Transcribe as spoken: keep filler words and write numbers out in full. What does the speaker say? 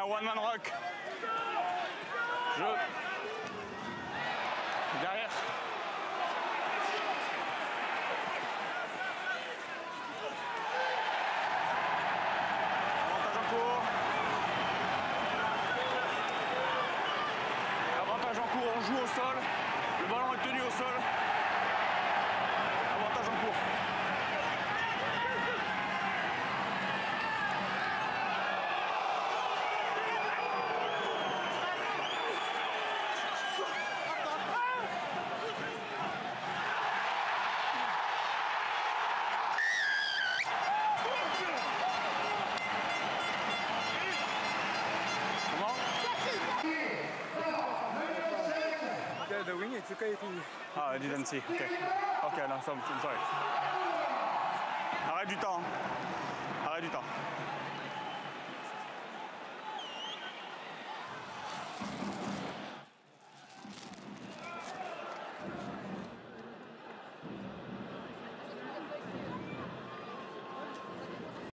one man rock. Jeu. Derrière. Avantage en cours. Avantage en cours, on joue au sol. Le ballon est tenu au sol. Avantage en cours. Yeah, the wing, it's okay if he... Ah, I didn't see. Okay. Okay, no, so, I'm sorry. Arrête du temps.